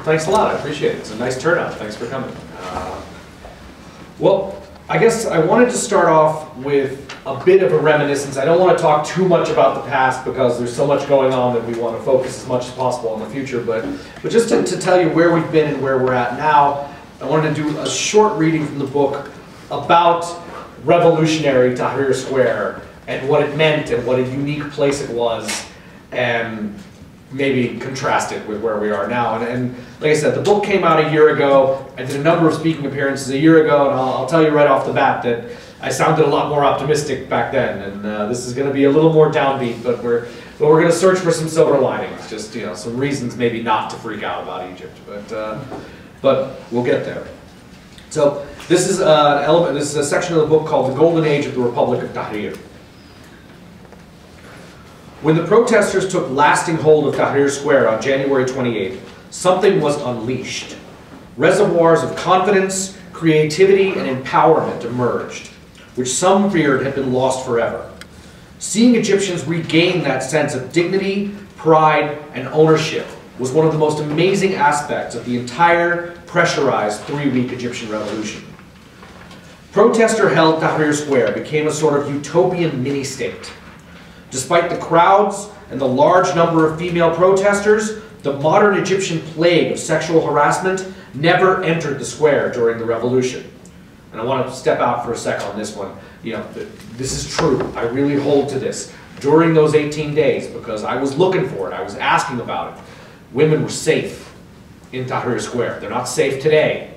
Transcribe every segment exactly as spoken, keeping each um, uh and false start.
Thanks a lot, I appreciate it. It's a nice turnout, thanks for coming. Uh, well, I guess I wanted to start off with a bit of a reminiscence. I don't want to talk too much about the past because there's so much going on that we want to focus as much as possible on the future, but, but just to, to tell you where we've been and where we're at now, I wanted to do a short reading from the book about revolutionary Tahrir Square and what it meant and what a unique place it was, and maybe contrast it with where we are now. And, and like I said, the book came out a year ago. I did a number of speaking appearances a year ago, and I'll, I'll tell you right off the bat that I sounded a lot more optimistic back then, and uh, this is going to be a little more downbeat, but we're, but we're going to search for some silver linings, just, you know, some reasons maybe not to freak out about Egypt, but, uh, but we'll get there. So this is, uh, an element, this is a section of the book called The Golden Age of the Republic of Tahrir. When the protesters took lasting hold of Tahrir Square on January twenty-eighth, something was unleashed. Reservoirs of confidence, creativity, and empowerment emerged, which some feared had been lost forever. Seeing Egyptians regain that sense of dignity, pride, and ownership was one of the most amazing aspects of the entire pressurized three-week Egyptian revolution. Protester-held Tahrir Square became a sort of utopian mini-state. Despite the crowds and the large number of female protesters, the modern Egyptian plague of sexual harassment never entered the square during the revolution. And I want to step out for a second on this one. You know, this is true. I really hold to this. During those eighteen days, because I was looking for it, I was asking about it, women were safe in Tahrir Square. They're not safe today,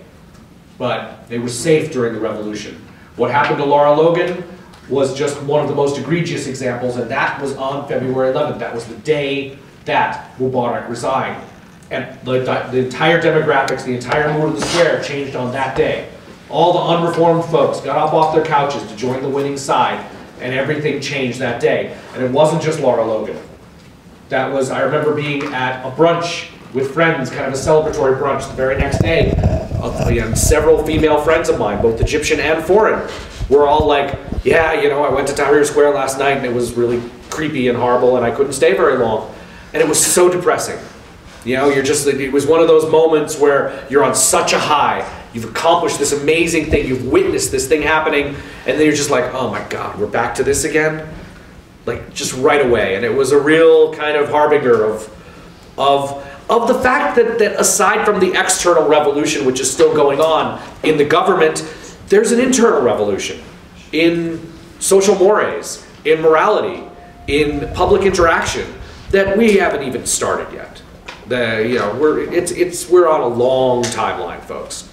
but they were safe during the revolution. What happened to Lara Logan was just one of the most egregious examples, and that was on February eleventh. That was the day that Mubarak resigned. And the, the entire demographics, the entire mood of the square changed on that day. All the unreformed folks got up off their couches to join the winning side, and everything changed that day. And it wasn't just Lara Logan. That was, I remember being at a brunch with friends, kind of a celebratory brunch the very next day. Uh, you know, several female friends of mine, both Egyptian and foreign, were all like, yeah, you know, I went to Tahrir Square last night and it was really creepy and horrible and I couldn't stay very long. And it was so depressing. You know, you're just, it was one of those moments where you're on such a high, you've accomplished this amazing thing, you've witnessed this thing happening, and then you're just like, oh my God, we're back to this again? Like, just right away. And it was a real kind of harbinger of, of, of the fact that, that aside from the external revolution, which is still going on in the government, there's an internal revolution in social mores, in morality, in public interaction that we haven't even started yet. The, you know, we're, it's, it's, we're on a long timeline, folks.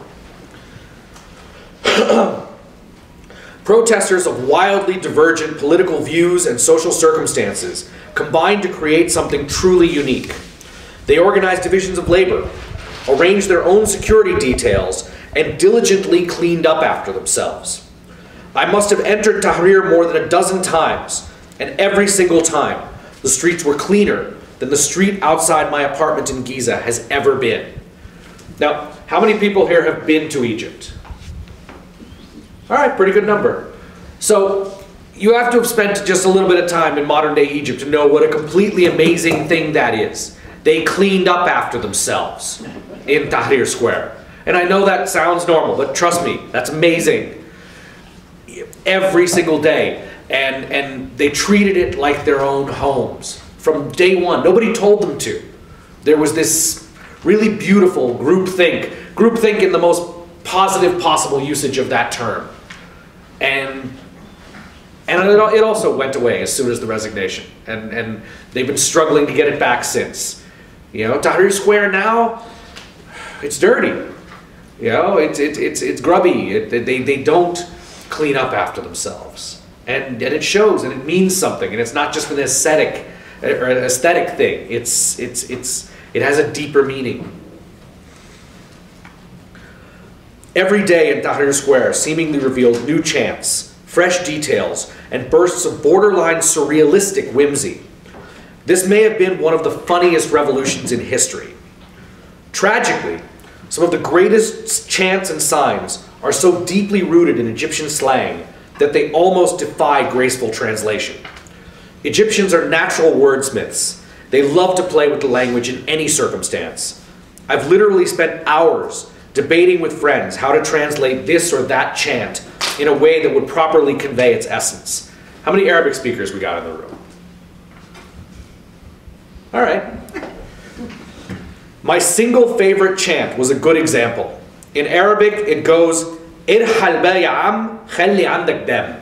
Protesters of wildly divergent political views and social circumstances combined to create something truly unique. They organized divisions of labor, arranged their own security details, and diligently cleaned up after themselves. I must have entered Tahrir more than a dozen times, and every single time the streets were cleaner than the street outside my apartment in Giza has ever been. Now, how many people here have been to Egypt? All right, pretty good number. So you have to have spent just a little bit of time in modern day Egypt to know what a completely amazing thing that is. They cleaned up after themselves in Tahrir Square. And I know that sounds normal, but trust me, that's amazing. Every single day. And, and they treated it like their own homes from day one. Nobody told them to. There was this really beautiful groupthink. Groupthink in the most positive possible usage of that term. And, and it, it also went away as soon as the resignation. And, and they've been struggling to get it back since. You know, Tahrir Square now, it's dirty. You know, it's, it, it's, it's grubby. It, they, they don't clean up after themselves. And, and it shows, and it means something. And it's not just an aesthetic or an aesthetic thing. It's, it's, it's, it has a deeper meaning. Every day in Tahrir Square seemingly revealed new chants, fresh details, and bursts of borderline surrealistic whimsy. This may have been one of the funniest revolutions in history. Tragically, some of the greatest chants and signs are so deeply rooted in Egyptian slang that they almost defy graceful translation. Egyptians are natural wordsmiths. They love to play with the language in any circumstance. I've literally spent hours debating with friends how to translate this or that chant in a way that would properly convey its essence. How many Arabic speakers we got in the room? All right. My single favorite chant was a good example. In Arabic, it goes, Irhal ba ya am, khalli andak dam.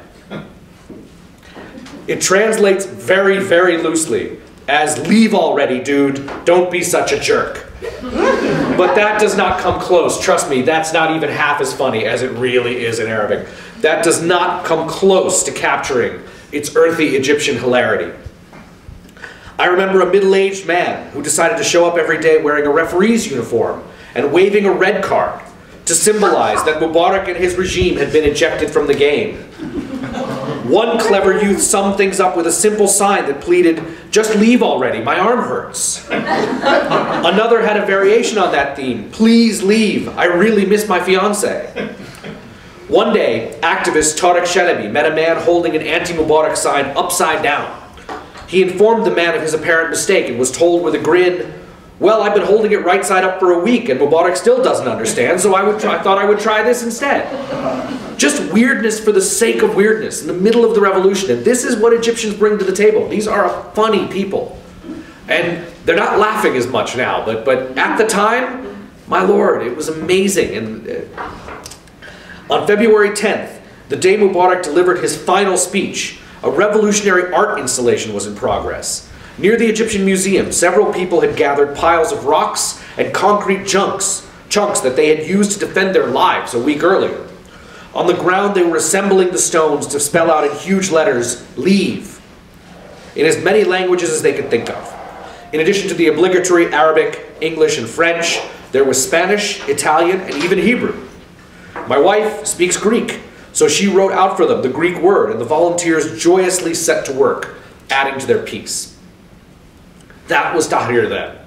It translates very, very loosely as leave already, dude, don't be such a jerk. But that does not come close. Trust me, that's not even half as funny as it really is in Arabic. That does not come close to capturing its earthy Egyptian hilarity. I remember a middle-aged man who decided to show up every day wearing a referee's uniform and waving a red card to symbolize that Mubarak and his regime had been ejected from the game. One clever youth summed things up with a simple sign that pleaded, just leave already, my arm hurts. Another had a variation on that theme, please leave, I really miss my fiancé. One day, activist Tariq Shalabi met a man holding an anti-Mubarak sign upside down. He informed the man of his apparent mistake and was told with a grin, well, I've been holding it right side up for a week and Mubarak still doesn't understand, so I, would try, I thought I would try this instead. Just weirdness for the sake of weirdness in the middle of the revolution. And this is what Egyptians bring to the table. These are funny people. And they're not laughing as much now, but, but at the time, my lord, it was amazing. And uh, on February tenth, the day Mubarak delivered his final speech, a revolutionary art installation was in progress. Near the Egyptian Museum, several people had gathered piles of rocks and concrete chunks, chunks that they had used to defend their lives a week earlier. On the ground, they were assembling the stones to spell out in huge letters, leave, in as many languages as they could think of. In addition to the obligatory Arabic, English, and French, there was Spanish, Italian, and even Hebrew. My wife speaks Greek, so she wrote out for them the Greek word, and the volunteers joyously set to work, adding to their piece. That was Tahrir then.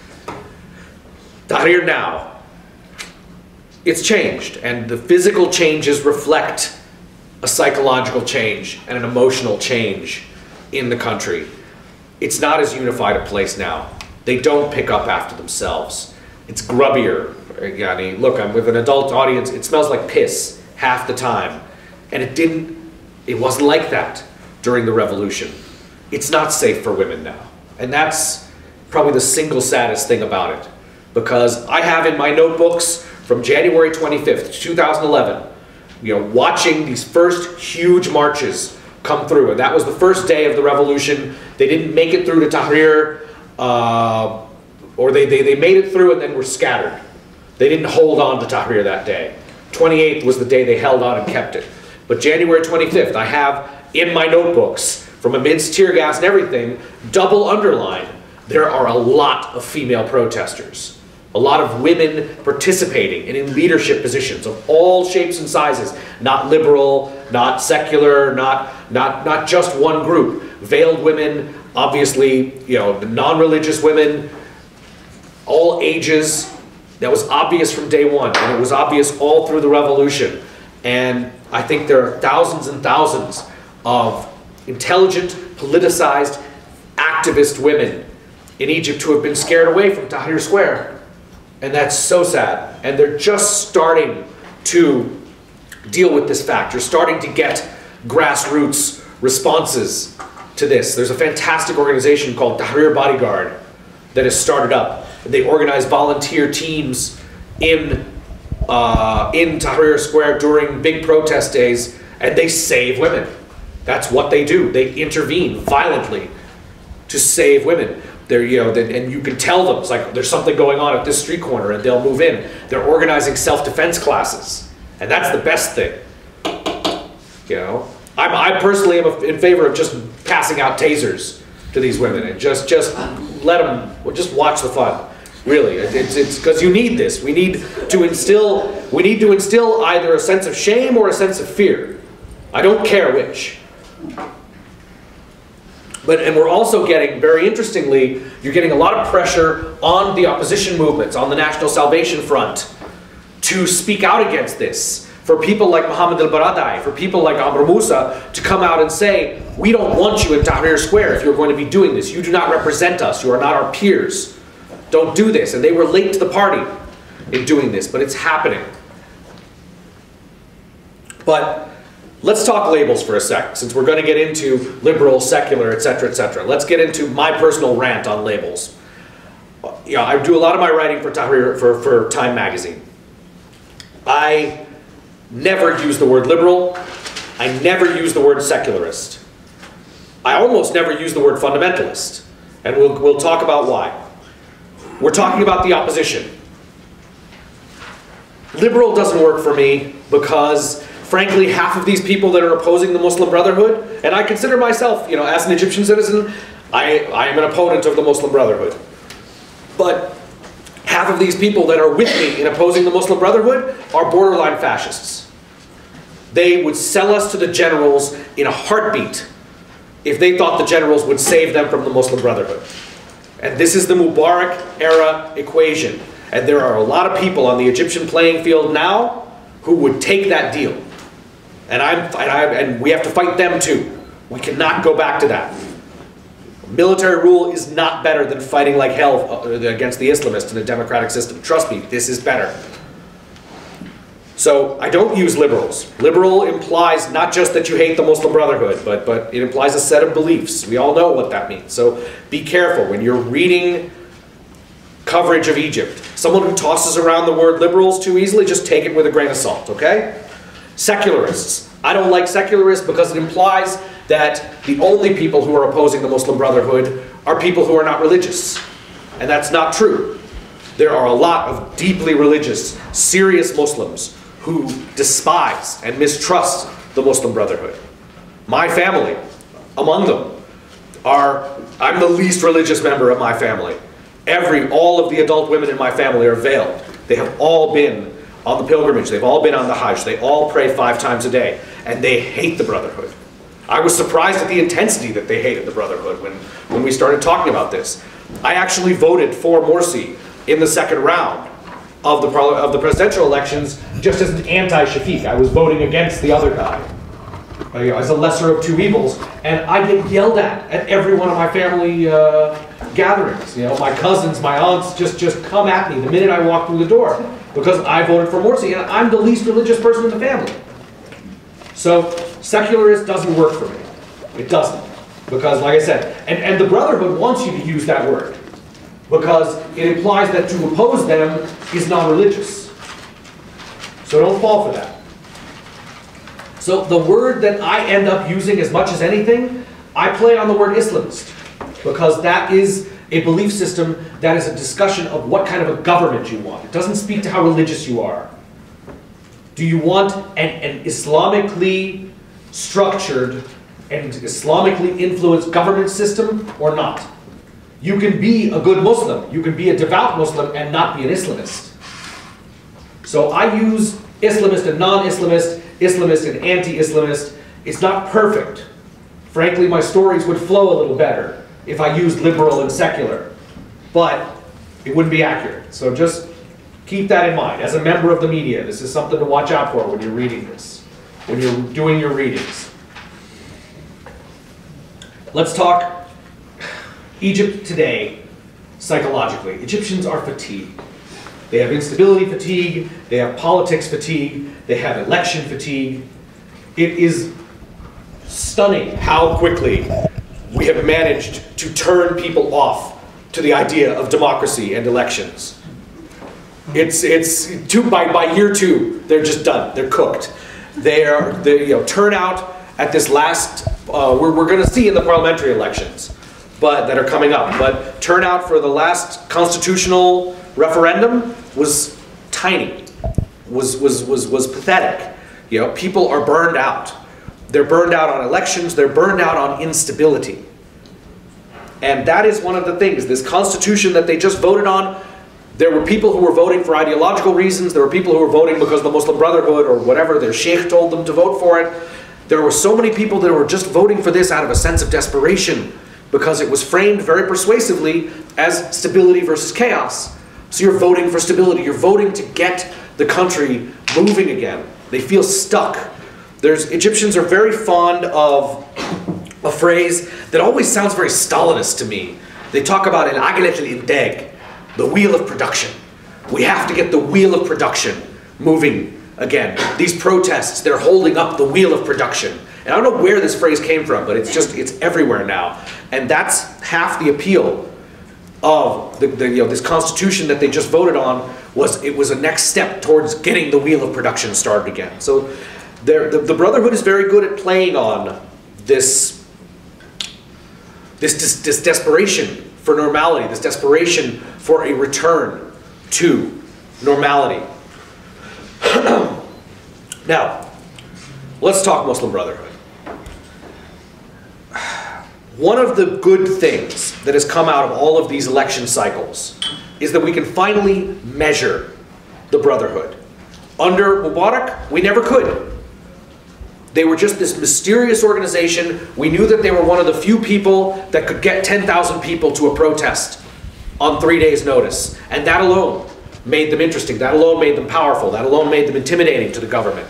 Tahrir now. It's changed, and the physical changes reflect a psychological change and an emotional change in the country. It's not as unified a place now. They don't pick up after themselves. It's grubbier. Yani, look, I'm with an adult audience. It smells like piss half the time. And it didn't, it wasn't like that during the revolution. It's not safe for women now. And that's probably the single saddest thing about it. Because I have in my notebooks from January twenty-fifth, two thousand eleven, you know, watching these first huge marches come through. And that was the first day of the revolution. They didn't make it through to Tahrir, uh, or they, they, they made it through and then were scattered. They didn't hold on to Tahrir that day. twenty-eighth was the day they held on and kept it. But January twenty-fifth, I have in my notebooks, from amidst tear gas and everything, double underlined, there are a lot of female protesters. A lot of women participating and in leadership positions of all shapes and sizes. Not liberal, not secular, not, not, not just one group. Veiled women, obviously, you know, non-religious women, all ages. That was obvious from day one, and it was obvious all through the revolution. And I think there are thousands and thousands of intelligent, politicized, activist women in Egypt who have been scared away from Tahrir Square. And that's so sad. And they're just starting to deal with this fact. You're starting to get grassroots responses to this. There's a fantastic organization called Tahrir Bodyguard that has started up. They organize volunteer teams in, uh, in Tahrir Square during big protest days, and they save women. That's what they do. They intervene violently to save women. They're, you know, and you can tell them, it's like, there's something going on at this street corner, and they'll move in. They're organizing self-defense classes, and that's the best thing. You know, I'm, I personally am in favor of just passing out tasers to these women and just, just let them, well, just watch the fun. Really, it's it's because you need this. We need to instill, we need to instill either a sense of shame or a sense of fear. I don't care which. But, and we're also getting, very interestingly, you're getting a lot of pressure on the opposition movements, on the National Salvation Front, to speak out against this. For people like Mohammed al-Baradei, for people like Amr Moussa, to come out and say, we don't want you in Tahrir Square if you're going to be doing this. You do not represent us. You are not our peers. Don't do this. And they were late to the party in doing this, but it's happening. But let's talk labels for a sec, since we're going to get into liberal, secular, et cetera, et cetera. Let's get into my personal rant on labels. You know, I do a lot of my writing for Tahrir, for, for Time magazine. I never use the word liberal. I never use the word secularist. I almost never use the word fundamentalist. And we'll, we'll talk about why. We're talking about the opposition. Liberal doesn't work for me because, frankly, half of these people that are opposing the Muslim Brotherhood, and I consider myself, you know, as an Egyptian citizen, I, I am an opponent of the Muslim Brotherhood. But half of these people that are with me in opposing the Muslim Brotherhood are borderline fascists. They would sell us to the generals in a heartbeat if they thought the generals would save them from the Muslim Brotherhood. And this is the Mubarak era equation. And there are a lot of people on the Egyptian playing field now who would take that deal. And, I'm, and, I, and we have to fight them too. We cannot go back to that. Military rule is not better than fighting like hell against the Islamists in a democratic system. Trust me, this is better. So I don't use liberals. Liberal implies not just that you hate the Muslim Brotherhood, but, but it implies a set of beliefs. We all know what that means. So be careful when you're reading coverage of Egypt. Someone who tosses around the word liberals too easily, just take it with a grain of salt, okay? Secularists. I don't like secularists because it implies that the only people who are opposing the Muslim Brotherhood are people who are not religious. And that's not true. There are a lot of deeply religious, serious Muslims who despise and mistrust the Muslim Brotherhood. My family, among them, are, I'm the least religious member of my family. Every, all of the adult women in my family are veiled. They have all been on the pilgrimage. They've all been on the Hajj. They all pray five times a day. And they hate the Brotherhood. I was surprised at the intensity that they hated the Brotherhood when, when we started talking about this. I actually voted for Morsi in the second round of the, of the presidential elections just as an anti-Shafiq. I was voting against the other guy, uh, you know, as a lesser of two evils. And I get yelled at at every one of my family uh, gatherings. You know, my cousins, my aunts just, just come at me the minute I walk through the door because I voted for Morsi and I'm the least religious person in the family. So secularist doesn't work for me. It doesn't. Because, like I said, and, and the Brotherhood wants you to use that word because it implies that to oppose them is non-religious. So don't fall for that. So the word that I end up using as much as anything, I play on the word Islamist because that is a belief system that is a discussion of what kind of a government you want. It doesn't speak to how religious you are. Do you want an, an Islamically structured and Islamically influenced government system or not? You can be a good Muslim, you can be a devout Muslim and not be an Islamist. So I use Islamist and non-Islamist, Islamist and anti-Islamist. It's not perfect. Frankly, my stories would flow a little better if I used liberal and secular, but it wouldn't be accurate. So just keep that in mind. As a member of the media, this is something to watch out for when you're reading this, when you're doing your readings. Let's talk Egypt today psychologically. Egyptians are fatigued. They have instability fatigue, they have politics fatigue, they have election fatigue. It is stunning how quickly we have managed to turn people off to the idea of democracy and elections. It's, it's two, by, by year two, they're just done, they're cooked. They're, they, you know, turnout at this last, uh, we're, we're gonna see in the parliamentary elections, but that are coming up, but turnout for the last constitutional referendum was tiny, was, was, was, was pathetic. You know, people are burned out. They're burned out on elections, they're burned out on instability. And that is one of the things, this constitution that they just voted on, there were people who were voting for ideological reasons, there were people who were voting because the Muslim Brotherhood or whatever, their sheikh told them to vote for it. There were so many people that were just voting for this out of a sense of desperation because it was framed very persuasively as stability versus chaos. So you're voting for stability, you're voting to get the country moving again. They feel stuck. There's, Egyptians are very fond of a phrase that always sounds very Stalinist to me. They talk about al-aqlat al-intag. the wheel of production. We have to get the wheel of production moving again. These protests, they're holding up the wheel of production. And I don't know where this phrase came from, but it's just, it's everywhere now. And that's half the appeal of the, the, you know, this constitution that they just voted on. Was it was a next step towards getting the wheel of production started again. So the, the Brotherhood is very good at playing on this, this, this, this desperation for normality, this desperation for a return to normality. Now, let's talk Muslim Brotherhood. One of the good things that has come out of all of these election cycles is that we can finally measure the Brotherhood. Under Mubarak, we never could. They were just this mysterious organization. We knew that they were one of the few people that could get ten thousand people to a protest on three days' notice. And that alone made them interesting. That alone made them powerful. That alone made them intimidating to the government.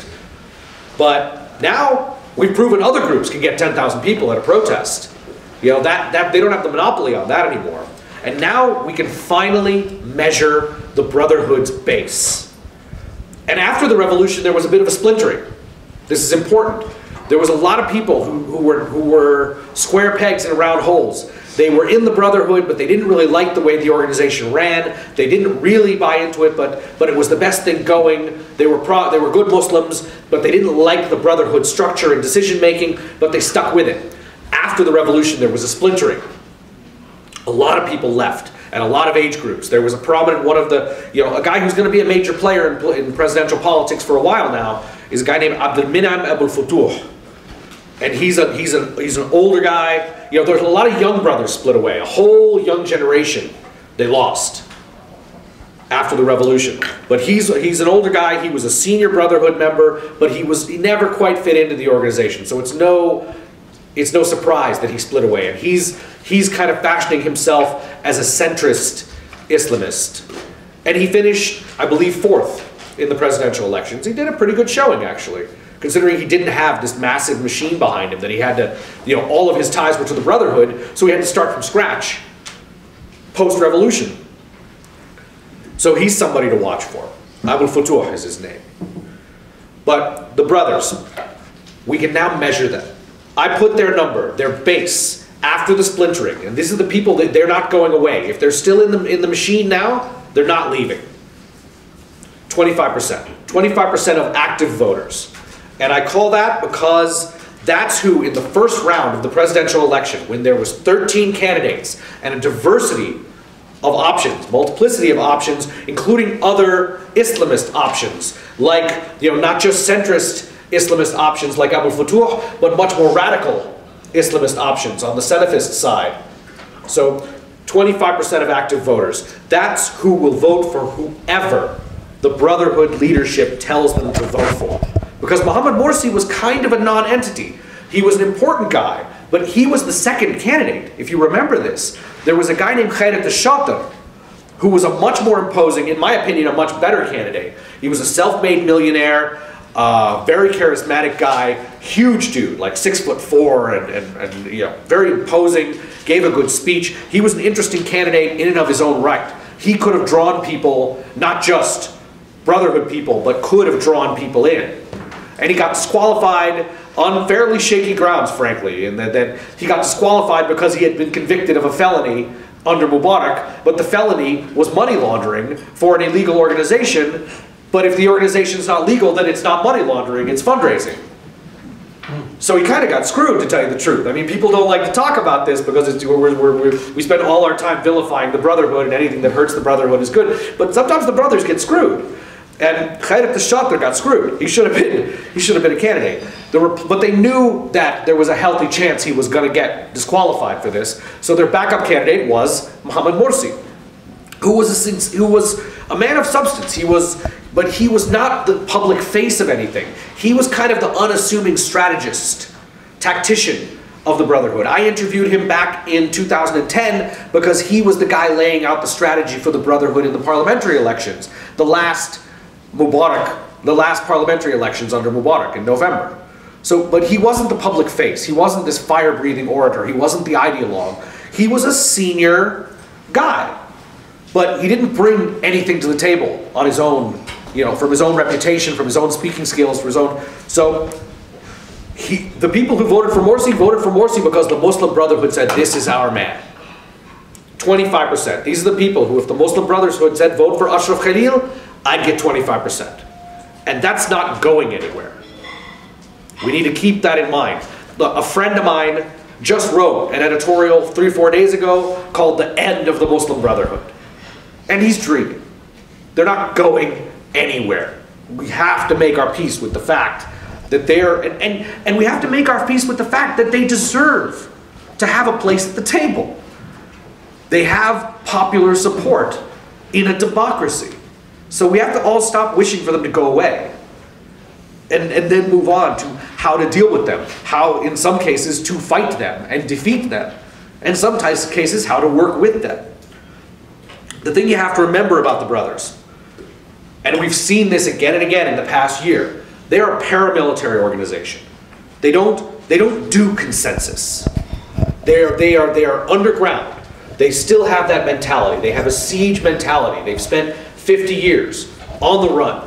But now we've proven other groups can get ten thousand people at a protest. You know, that, that, they don't have the monopoly on that anymore. And now we can finally measure the Brotherhood's base. And after the revolution, there was a bit of a splintering. This is important. There was a lot of people who, who, were, who were square pegs in round holes. They were in the Brotherhood, but they didn't really like the way the organization ran. They didn't really buy into it, but, but it was the best thing going. They were, pro, they were good Muslims, but they didn't like the Brotherhood structure and decision-making, but they stuck with it. After the revolution, there was a splintering. A lot of people left, and a lot of age groups. There was a prominent one of the, you know, a guy who's going to be a major player in, in presidential politics for a while now is a guy named Abdelminam Abul Futuh. And he's a he's a he's an older guy. You know, there's a lot of young brothers split away. A whole young generation they lost after the revolution. But he's he's an older guy. He was a senior Brotherhood member, but he was he never quite fit into the organization. So it's no it's no surprise that he split away. And he's he's kind of fashioning himself as a centrist Islamist. And he finished, I believe, fourth in the presidential elections. He did a pretty good showing, actually, considering he didn't have this massive machine behind him that he had to, you know, all of his ties were to the Brotherhood, so he had to start from scratch, post-revolution. So he's somebody to watch for. Abul Futuh is his name. But the brothers, we can now measure them. I put their number, their base, after the splintering, and these are the people that they're not going away. If they're still in the, in the machine now, they're not leaving. twenty-five percent. twenty-five percent of active voters. And I call that because that's who, in the first round of the presidential election, when there was thirteen candidates and a diversity of options, multiplicity of options, including other Islamist options, like, you know, not just centrist Islamist options like Abul Futuh, but much more radical Islamist options on the Salafist side. So twenty-five percent of active voters. That's who will vote for whoever the Brotherhood leadership tells them to vote for. Because Mohamed Morsi was kind of a non-entity. He was an important guy, but he was the second candidate, if you remember this. There was a guy named Khairat al-Shatter, who was a much more imposing, in my opinion, a much better candidate. He was a self-made millionaire, uh, very charismatic guy, huge dude, like six foot four, and, and, and you know, very imposing, gave a good speech. He was an interesting candidate in and of his own right. He could have drawn people, not just Brotherhood people, but could have drawn people in. And he got disqualified on fairly shaky grounds, frankly, and that, that he got disqualified because he had been convicted of a felony under Mubarak, but the felony was money laundering for an illegal organization. But if the organization's not legal, then it's not money laundering, it's fundraising. So he kind of got screwed, to tell you the truth. I mean, people don't like to talk about this because it's, we're, we're, we're, we spend all our time vilifying the Brotherhood, and anything that hurts the Brotherhood is good. But sometimes the brothers get screwed. And Khairat al-Shatter got screwed. He should have been, he should have been a candidate. There were, but they knew that there was a healthy chance he was going to get disqualified for this. So their backup candidate was Mohamed Morsi, who was a, who was a man of substance. He was, but he was not the public face of anything. He was kind of the unassuming strategist, tactician of the Brotherhood. I interviewed him back in two thousand ten because he was the guy laying out the strategy for the Brotherhood in the parliamentary elections. The last Mubarak, the last parliamentary elections under Mubarak in November. So, but he wasn't the public face. He wasn't this fire-breathing orator. He wasn't the ideologue. He was a senior guy. But he didn't bring anything to the table on his own, you know, from his own reputation, from his own speaking skills, from his own. So he, the people who voted for Morsi voted for Morsi because the Muslim Brotherhood said, this is our man. twenty-five percent. These are the people who, if the Muslim Brotherhood said, vote for Ashraf Khalil, I'd get twenty-five percent. And that's not going anywhere. We need to keep that in mind. A friend of mine just wrote an editorial three, four days ago called The End of the Muslim Brotherhood. And he's dreaming. They're not going anywhere. We have to make our peace with the fact that they're, and, and, and we have to make our peace with the fact that they deserve to have a place at the table. They have popular support in a democracy. So we have to all stop wishing for them to go away. And, and then move on to how to deal with them. How, in some cases, to fight them and defeat them. And sometimes cases, how to work with them. The thing you have to remember about the brothers, and we've seen this again and again in the past year, they are a paramilitary organization. They don't, they don't do consensus. They are, they are, they are underground. They still have that mentality. They have a siege mentality. They've spent fifty years on the run,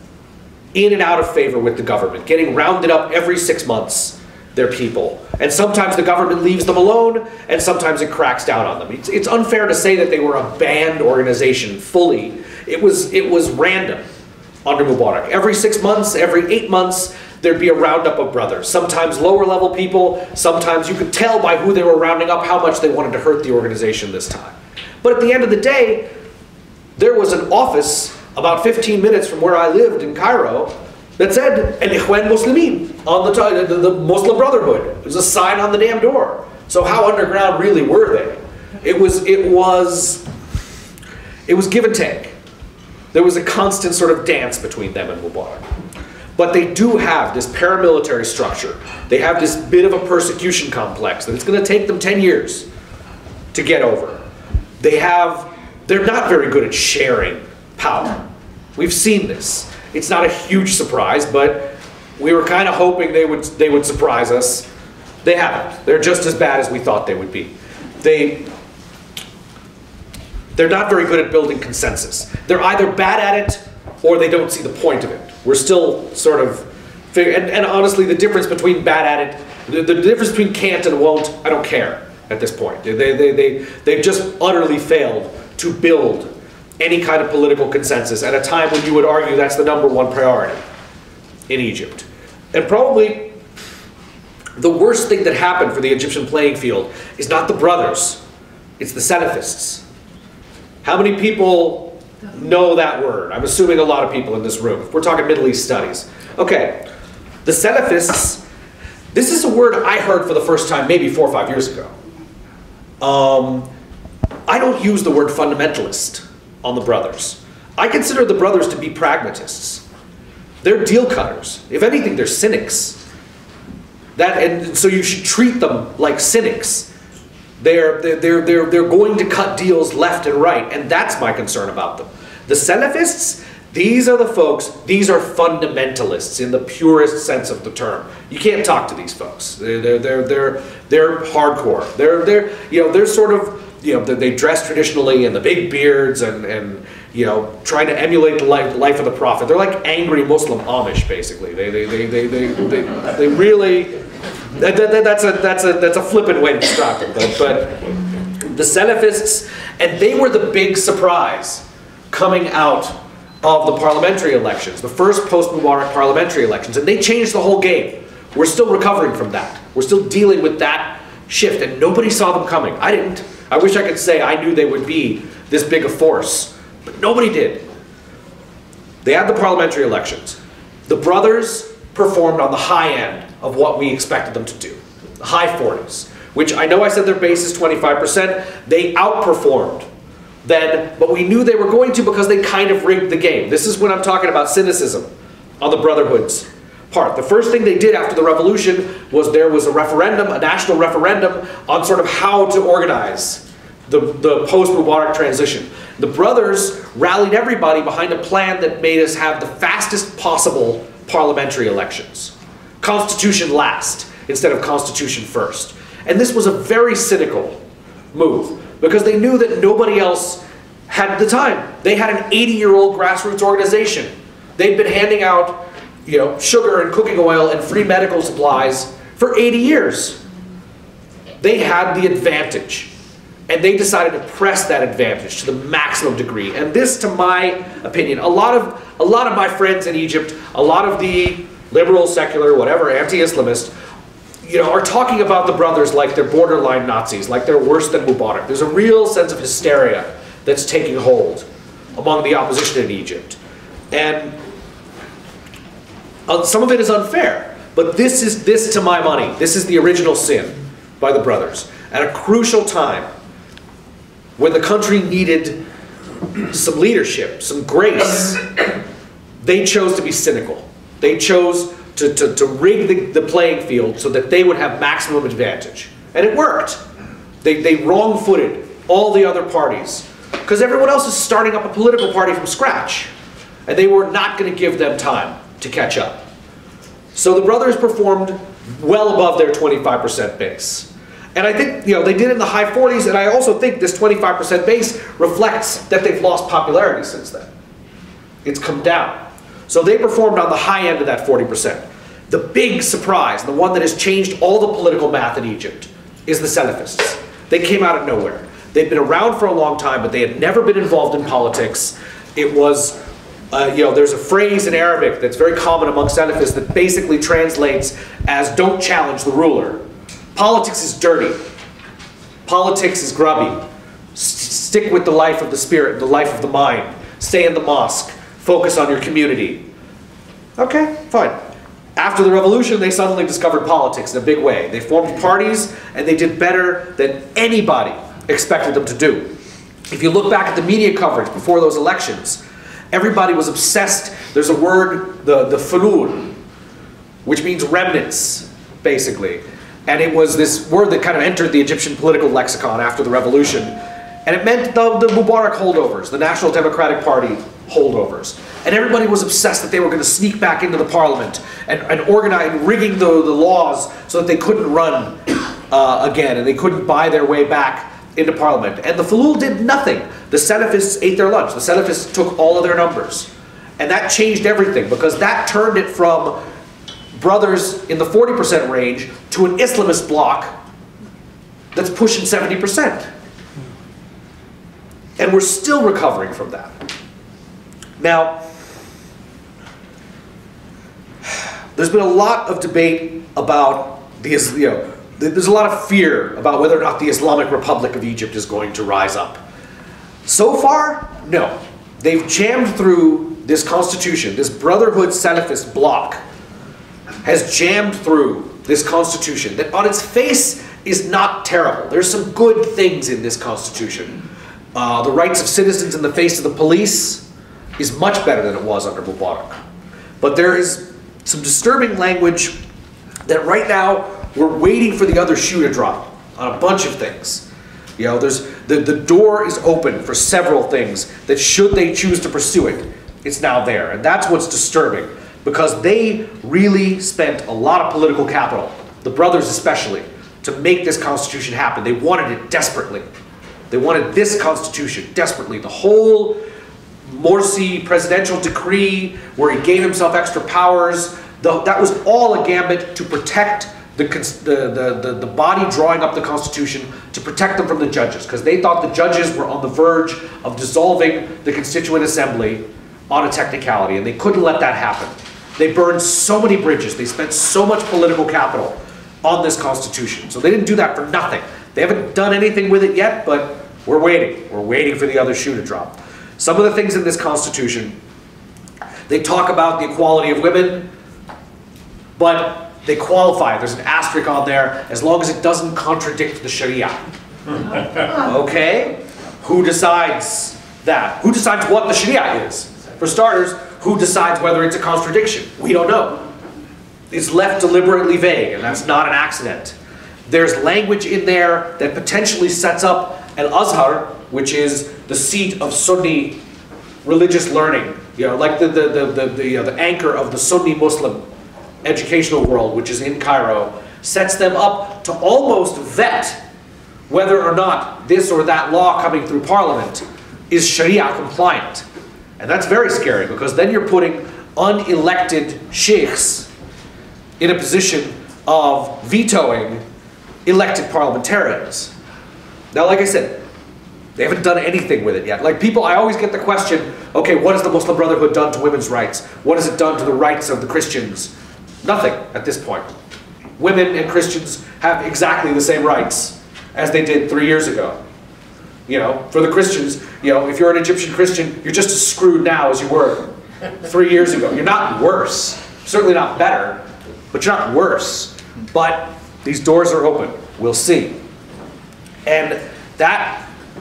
in and out of favor with the government, getting rounded up every six months, their people. And sometimes the government leaves them alone, and sometimes it cracks down on them. It's, it's unfair to say that they were a banned organization fully. It was, it was random under Mubarak. Every six months, every eight months, there'd be a roundup of brothers. Sometimes lower level people, sometimes you could tell by who they were rounding up how much they wanted to hurt the organization this time. But at the end of the day, there was an office about fifteen minutes from where I lived in Cairo that said Al-Ikhwan Muslimin on the, the, the Muslim Brotherhood. There's a sign on the damn door. So how underground really were they? It was, it was, it was give and take. There was a constant sort of dance between them and Mubarak. But they do have this paramilitary structure. They have this bit of a persecution complex that it's going to take them ten years to get over. They have, they're not very good at sharing power. We've seen this. It's not a huge surprise, but we were kind of hoping they would, they would surprise us. They haven't. They're just as bad as we thought they would be. They, they're not very good at building consensus. They're either bad at it or they don't see the point of it. We're still sort of, and, and honestly the difference between bad at it, the, the difference between can't and won't, I don't care at this point. They, they, they, they've just utterly failed to build any kind of political consensus at a time when you would argue that's the number one priority in Egypt. And probably the worst thing that happened for the Egyptian playing field is not the brothers, it's the Salafists. How many people know that word? I'm assuming a lot of people in this room. If we're talking Middle East studies. Okay, the Salafists, this is a word I heard for the first time maybe four or five years ago. Um, I don't use the word fundamentalist on the brothers. I consider the brothers to be pragmatists. They're deal cutters. If anything, they're cynics. That, and so you should treat them like cynics. They're, they're, they're, they're, they're going to cut deals left and right, and that's my concern about them. The Salafists, these are the folks, these are fundamentalists in the purest sense of the term. You can't talk to these folks. They're, they're, they're, they're, they're hardcore. They're, they're, you know, they're sort of, you know, they dress traditionally and the big beards and, and you know, trying to emulate the life, life of the Prophet. They're like angry Muslim Amish, basically. They, they, they, they, they, they, they really, that, that, that's, a, that's, a, that's a flippant way to describe them. But, but the Salafists, and they were the big surprise coming out of the parliamentary elections, the first post-Mubarak parliamentary elections, and they changed the whole game. We're still recovering from that. We're still dealing with that shift, and nobody saw them coming. I didn't. I wish I could say I knew they would be this big a force, but nobody did. They had the parliamentary elections. The brothers performed on the high end of what we expected them to do, the high forties, which I know I said their base is twenty-five percent. They outperformed then, but we knew they were going to because they kind of rigged the game. This is when I'm talking about cynicism on the Brotherhood's part. The first thing they did after the revolution was there was a referendum, a national referendum on sort of how to organize the, the post-Mubarak transition. The brothers rallied everybody behind a plan that made us have the fastest possible parliamentary elections. Constitution last instead of constitution first. And this was a very cynical move because they knew that nobody else had the time. They had an eighty-year-old grassroots organization. They'd been handing out, you know, sugar and cooking oil and free medical supplies for eighty years. They had the advantage. And they decided to press that advantage to the maximum degree. And this, to my opinion, a lot of, a lot of my friends in Egypt, a lot of the liberal, secular, whatever, anti-Islamist, you know, are talking about the brothers like they're borderline Nazis, like they're worse than Mubarak. There's a real sense of hysteria that's taking hold among the opposition in Egypt. And uh, some of it is unfair. But this is, this to my money, this is the original sin by the brothers. At a crucial time, when the country needed some leadership, some grace, they chose to be cynical. They chose to, to, to rig the, the playing field so that they would have maximum advantage. And it worked. They, they wrong-footed all the other parties because everyone else is starting up a political party from scratch. And they were not going to give them time to catch up. So the brothers performed well above their twenty-five percent base. And I think, you know, they did in the high forties, and I also think this twenty-five percent base reflects that they've lost popularity since then. It's come down. So they performed on the high end of that forty percent. The big surprise, the one that has changed all the political math in Egypt, is the Salafists. They came out of nowhere. They'd been around for a long time, but they had never been involved in politics. It was, uh, you know, there's a phrase in Arabic that's very common among Salafists that basically translates as "don't challenge the ruler." Politics is dirty. Politics is grubby. S stick with the life of the spirit, the life of the mind. Stay in the mosque. Focus on your community. Okay, fine. After the revolution, they suddenly discovered politics in a big way. They formed parties, and they did better than anybody expected them to do. If you look back at the media coverage before those elections, everybody was obsessed. There's a word, the, the fulul, which means remnants, basically. And it was this word that kind of entered the Egyptian political lexicon after the revolution. And it meant the, the Mubarak holdovers, the National Democratic Party holdovers. And everybody was obsessed that they were going to sneak back into the parliament and, and organize, and rigging the, the laws so that they couldn't run uh, again and they couldn't buy their way back into parliament. And the Fulul did nothing. The Salafists ate their lunch. The Salafists took all of their numbers. And that changed everything because that turned it from brothers in the forty percent range to an Islamist bloc that's pushing seventy percent. And we're still recovering from that. Now, there's been a lot of debate about the, you know, there's a lot of fear about whether or not the Islamic Republic of Egypt is going to rise up. So far, no. They've jammed through this constitution, this Brotherhood Salafist bloc has jammed through this constitution that on its face is not terrible. There's some good things in this constitution. Uh, the rights of citizens in the face of the police is much better than it was under Mubarak. But there is some disturbing language that right now we're waiting for the other shoe to drop on a bunch of things. You know, there's, the, the door is open for several things that should they choose to pursue it, it's now there. And that's what's disturbing. Because they really spent a lot of political capital, the brothers especially, to make this constitution happen. They wanted it desperately. They wanted this constitution desperately. The whole Morsi presidential decree where he gave himself extra powers, the, that was all a gambit to protect the, the, the, the body drawing up the constitution, to protect them from the judges, because they thought the judges were on the verge of dissolving the Constituent Assembly on a technicality, and they couldn't let that happen. They burned so many bridges. They spent so much political capital on this constitution. So they didn't do that for nothing. They haven't done anything with it yet, but we're waiting. We're waiting for the other shoe to drop. Some of the things in this constitution, they talk about the equality of women, but they qualify. There's an asterisk on there, as long as it doesn't contradict the Sharia. Okay? Who decides that? Who decides what the Sharia is? For starters, who decides whether it's a contradiction? We don't know. It's left deliberately vague, and that's not an accident. There's language in there that potentially sets up Al-Azhar, which is the seat of Sunni religious learning. You know, like the, the, the, the, the, uh, the anchor of the Sunni Muslim educational world, which is in Cairo, sets them up to almost vet whether or not this or that law coming through Parliament is Sharia compliant. And that's very scary, because then you're putting unelected sheikhs in a position of vetoing elected parliamentarians. Now, like I said, they haven't done anything with it yet. Like people, I always get the question, okay, what has the Muslim Brotherhood done to women's rights? What has it done to the rights of the Christians? Nothing at this point. Women and Christians have exactly the same rights as they did three years ago. You know, for the Christians, you know, if you're an Egyptian Christian, you're just as screwed now as you were three years ago. You're not worse, certainly not better, but you're not worse. But these doors are open. We'll see. And that,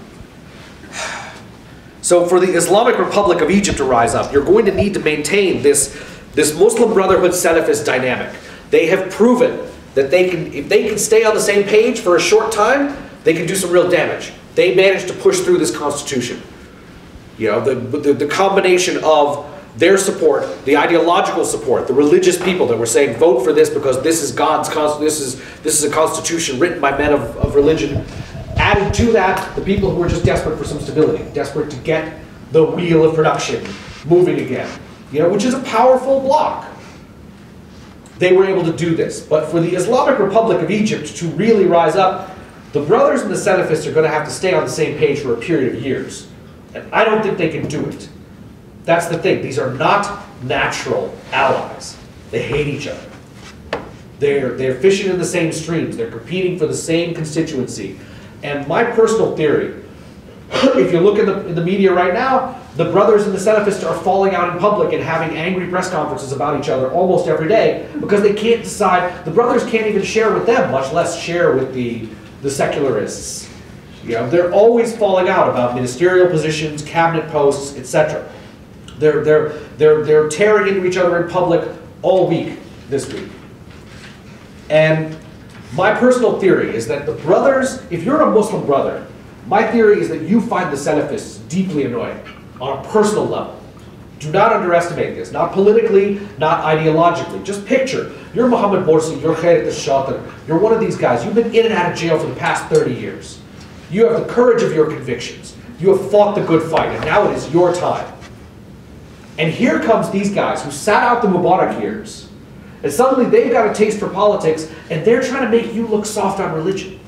so for the Islamic Republic of Egypt to rise up, you're going to need to maintain this, this Muslim Brotherhood Salafist dynamic. They have proven that they can, if they can stay on the same page for a short time, they can do some real damage. They managed to push through this constitution. You know, the, the, the combination of their support, the ideological support, the religious people that were saying, vote for this because this is God's, this is, this is a constitution written by men of, of religion. Added to that, the people who were just desperate for some stability, desperate to get the wheel of production moving again, you know, which is a powerful bloc. They were able to do this. But for the Islamic Republic of Egypt to really rise up, the brothers and the Salafists are going to have to stay on the same page for a period of years. And I don't think they can do it. That's the thing. These are not natural allies. They hate each other. They're, they're fishing in the same streams. They're competing for the same constituency. And my personal theory, if you look in the, in the media right now, the brothers and the Salafists are falling out in public and having angry press conferences about each other almost every day because they can't decide. The brothers can't even share with them, much less share with the, the secularists. You know, they're always falling out about ministerial positions, cabinet posts, et cetera. They're, they're, they're, they're tearing into each other in public all week this week. And my personal theory is that the brothers, if you're a Muslim brother, my theory is that you find the Salafists deeply annoying on a personal level. Do not underestimate this, not politically, not ideologically. Just picture, you're Mohammed Morsi, you're Khairat al-Shatir, you're one of these guys. You've been in and out of jail for the past thirty years. You have the courage of your convictions. You have fought the good fight, and now it is your time. And here comes these guys who sat out the Mubarak years, and suddenly they've got a taste for politics, and they're trying to make you look soft on religion.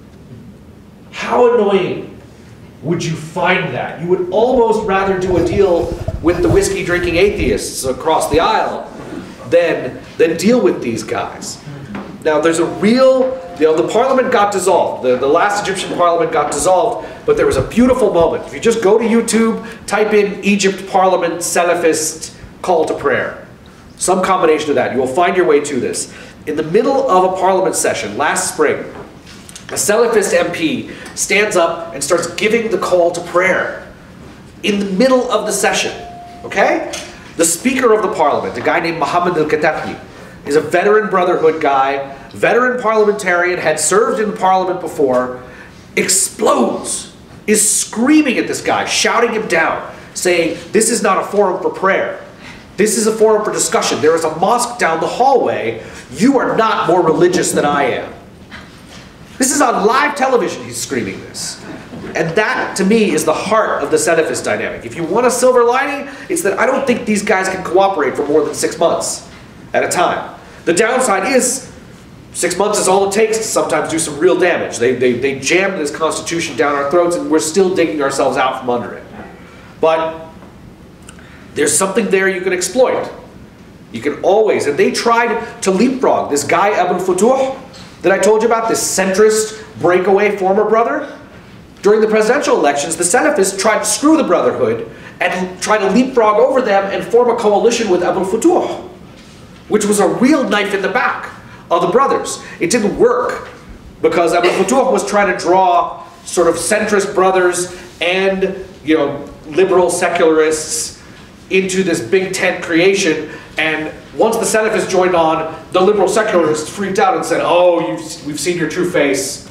How annoying would you find that? You would almost rather do a deal with the whiskey-drinking atheists across the aisle than, than deal with these guys. Now, there's a real, you know, the parliament got dissolved. The, the last Egyptian parliament got dissolved, but there was a beautiful moment. If you just go to YouTube, type in Egypt Parliament Salafist Call to Prayer. Some combination of that. You will find your way to this. In the middle of a parliament session last spring, a Salafist M P stands up and starts giving the call to prayer in the middle of the session, okay? The Speaker of the Parliament, a guy named Mohammed al-Katafi, is a veteran Brotherhood guy, veteran parliamentarian, had served in Parliament before, explodes, is screaming at this guy, shouting him down, saying, this is not a forum for prayer. This is a forum for discussion. There is a mosque down the hallway. You are not more religious than I am. This is on live television, he's screaming this. And that, to me, is the heart of the Salafist dynamic. If you want a silver lining, it's that I don't think these guys can cooperate for more than six months at a time. The downside is, six months is all it takes to sometimes do some real damage. They, they, they jammed this constitution down our throats and we're still digging ourselves out from under it. But there's something there you can exploit. You can always, and they tried to leapfrog this guy, Abul Futuh, that I told you about, this centrist, breakaway former brother. During the presidential elections, the Salafists tried to screw the Brotherhood and try to leapfrog over them and form a coalition with Abul Futuh, which was a real knife in the back of the brothers. It didn't work because Abul Futuh was trying to draw sort of centrist brothers and, you know, liberal secularists into this big tent creation. And once the Salafists joined on, the liberal secularists freaked out and said, oh, you've, we've seen your true face.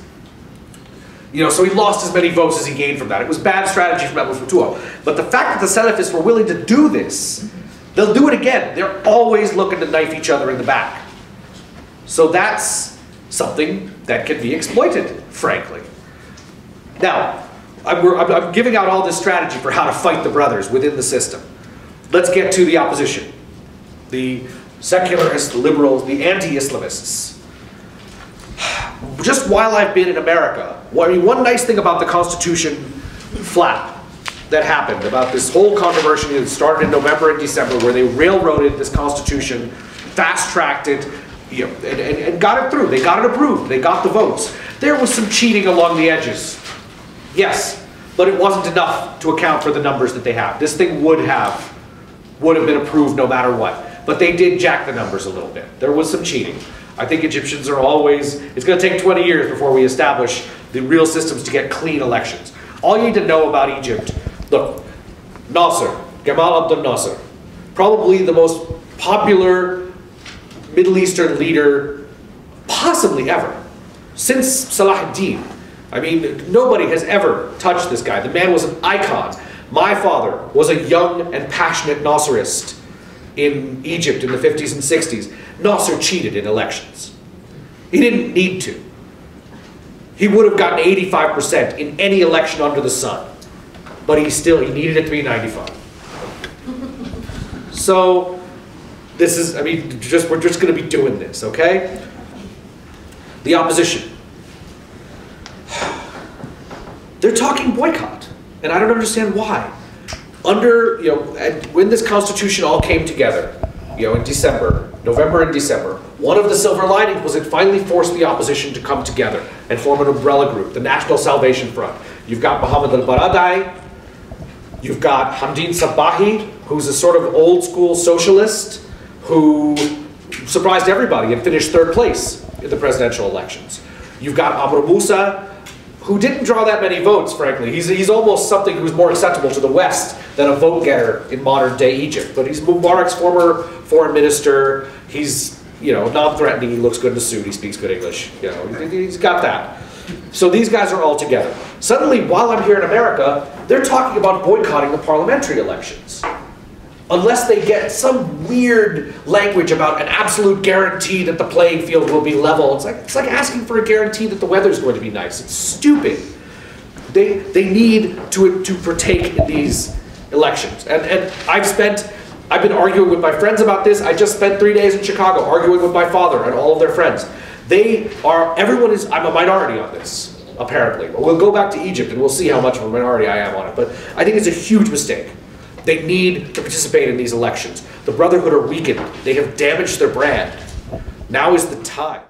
You know, so he lost as many votes as he gained from that. It was bad strategy from Abul Futuh. But the fact that the Salafists were willing to do this, they'll do it again. They're always looking to knife each other in the back. So that's something that can be exploited, frankly. Now, I'm, I'm, I'm giving out all this strategy for how to fight the brothers within the system. Let's get to the opposition. The secularists, the liberals, the anti-Islamists. Just while I've been in America, well, I mean, one nice thing about the Constitution flap that happened, about this whole controversy that started in November and December, where they railroaded this Constitution, fast-tracked it, you know, and, and, and got it through. They got it approved. They got the votes. There was some cheating along the edges. Yes, but it wasn't enough to account for the numbers that they have. This thing would have, would have been approved no matter what. But they did jack the numbers a little bit. There was some cheating. I think Egyptians are always, it's going to take twenty years before we establish the real systems to get clean elections. All you need to know about Egypt, look, Nasser, Gamal Abdel Nasser, probably the most popular Middle Eastern leader possibly ever, since Salah ad-Din. I mean, nobody has ever touched this guy. The man was an icon. My father was a young and passionate Nasserist in Egypt in the fifties and sixties. Nasser cheated in elections. He didn't need to. He would have gotten eighty-five percent in any election under the sun. But he still, he needed it to be ninety-five. So, this is, I mean, just we're just going to be doing this, okay? The opposition. They're talking boycott, and I don't understand why. Under, you know, when this Constitution all came together, you know, in December, November and December, one of the silver linings was it finally forced the opposition to come together and form an umbrella group, the National Salvation Front. You've got Mohammed al-Baradei, you've got Hamdin Sabahi, who's a sort of old school socialist who surprised everybody and finished third place in the presidential elections. You've got Amr Moussa, who didn't draw that many votes, frankly. He's, he's almost something who's more acceptable to the West than a vote getter in modern day Egypt. But he's Mubarak's former foreign minister. He's, you know, non-threatening. He looks good in a suit. He speaks good English. You know, he's got that. So these guys are all together. Suddenly, while I'm here in America, they're talking about boycotting the parliamentary elections. Unless they get some weird language about an absolute guarantee that the playing field will be level. It's like, it's like asking for a guarantee that the weather's going to be nice. It's stupid. They, they need to, to partake in these elections. And, and I've spent, I've been arguing with my friends about this. I just spent three days in Chicago arguing with my father and all of their friends. They are, everyone is, I'm a minority on this, apparently. We'll go back to Egypt and we'll see how much of a minority I am on it. But I think it's a huge mistake. They need to participate in these elections. The Brotherhood are weakened. They have damaged their brand. Now is the time.